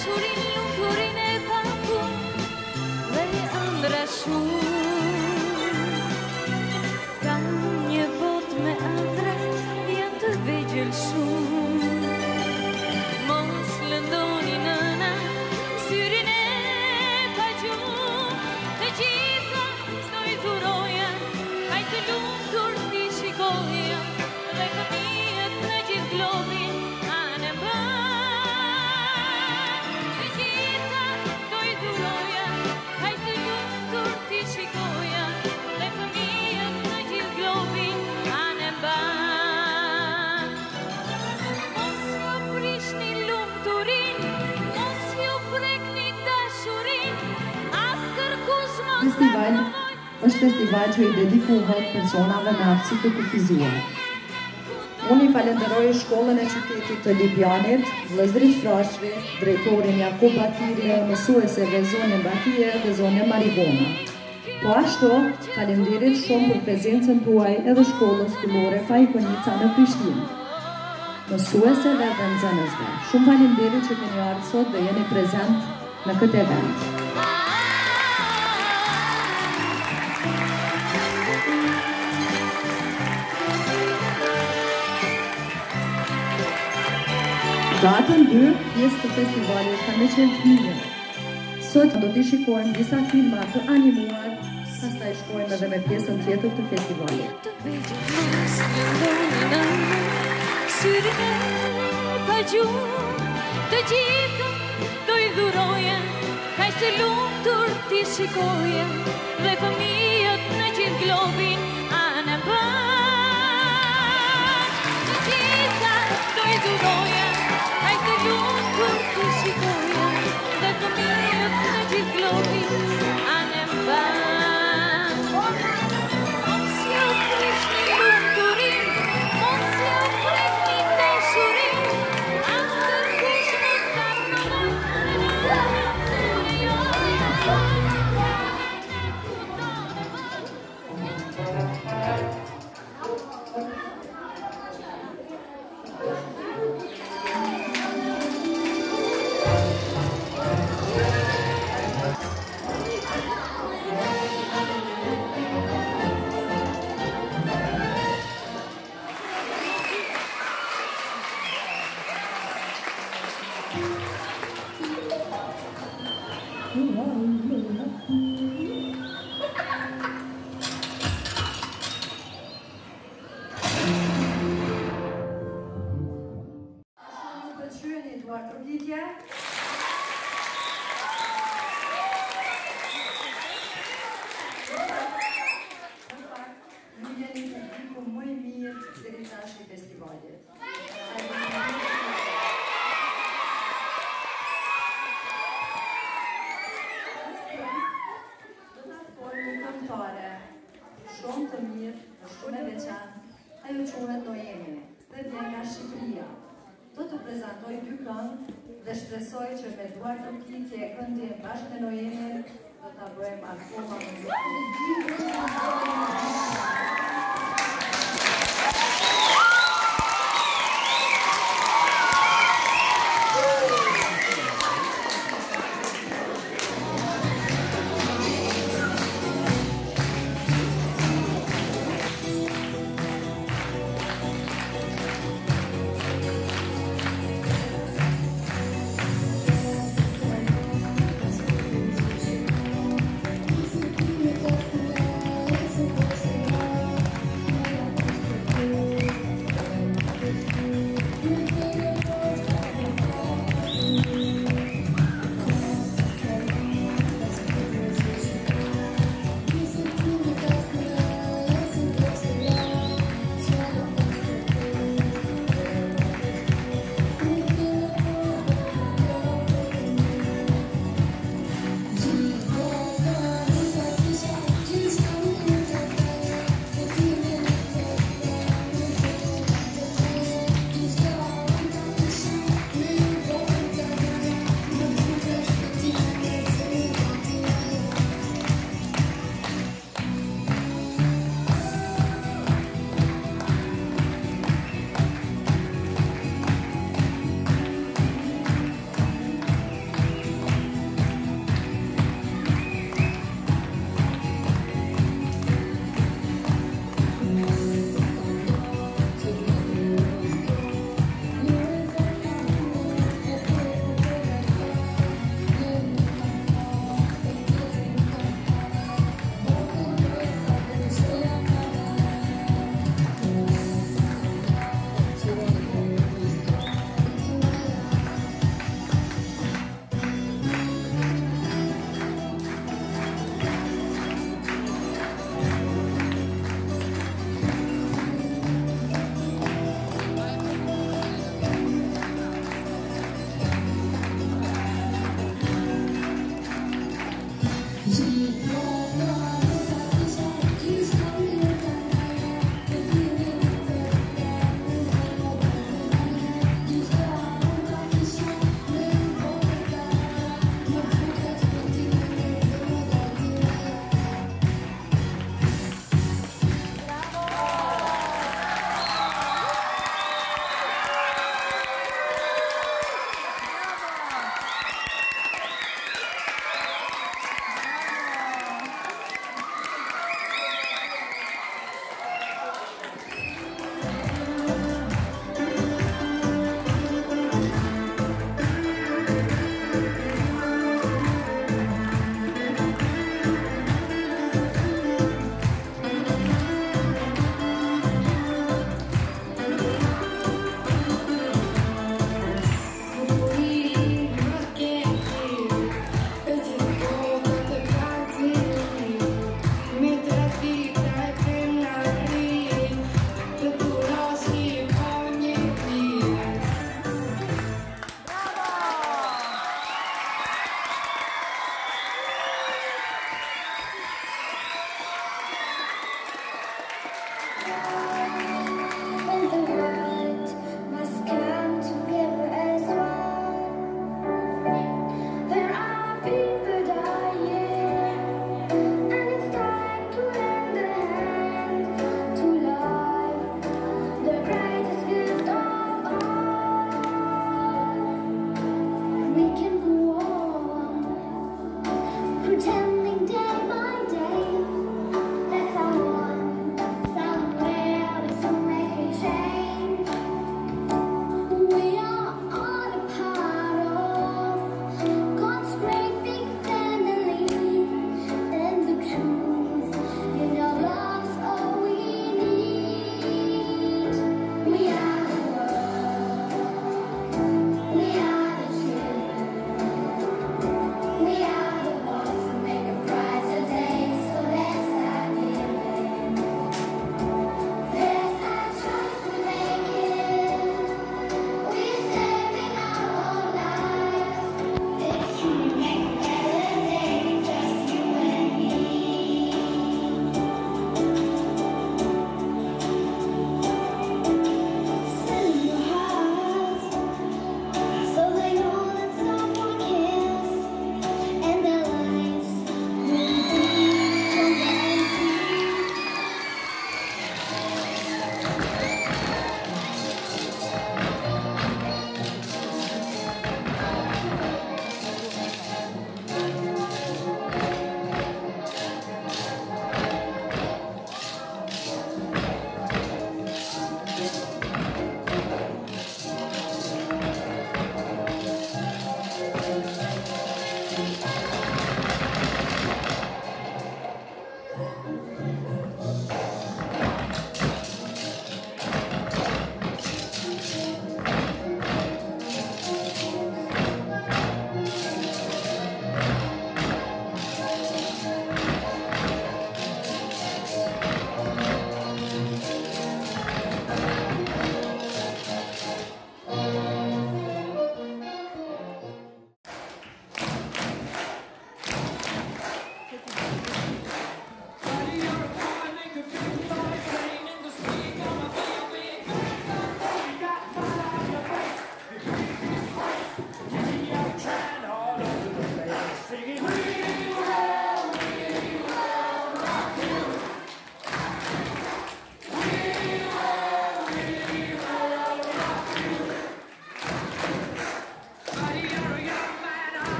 dashurin, lumturin e pafund dhe ëndra shumë. Kam një botë me ëndra, janë të vegjël shumë. Mos lëndoni nëna, syrin e pa gjumë, të gjitha do i dhuroja, kaj të lumtur t'i shikoja, dhe fëmijët në gjithë globin anë mban. Të gjitha do i dhuroja, kaj të lumtur t'i shikoja, dhe fëmijët në gjithë globin anë mban. Mos ju prishni lumturin, mos ju prekni dashurin, as kërkush mos ta provoj. Është festival që i dedikohet personave me aftësi të kufizuar. Unë i falenderoj shkollën e qytetit të Lipjanit, vëllezërit Frashëvi, drejtorin Jakub Batiri, mësueseve zonën Batie dhe zonën Marivona. Po ashtu, faleminderit shumë për prezencën tuaj edhe shkollës fillore Fajkonica në Prishtinë. Mësueseve dhe nxënësve, shumë faleminderit që keni ardhur sot dhe jeni prezent në këtë event. Datën 2, pjesë të festivalit ka me qenë fëmijë. Sot do t'i shikojmë disa filma të animuar, pastaj shkojmë edhe me pjesën tjetër të festivalit. Syrin e pa gjumë, të gjitha do i dhuroja, kaj të lumtur t'i shikoja, dhe fëmijët në gjithë globin anë mban. Të gjitha do i dhuroja, kaj të lumtur t'i shikoja, dhe fëmijët në gjithë globin anë mban. Mos ju prishni lumturin, mos ju prekni dashurin, as kërkush mos ta provoj. Shumë të mirë, shumë e veçantë, ajo quhet Noemi, dhe vjen nga Shqipëria. Do të prezantoj 2 këngë dhe shpresoj që me duar të kitje e këndjen bashkë me Noemi do ta bëjmë akoma më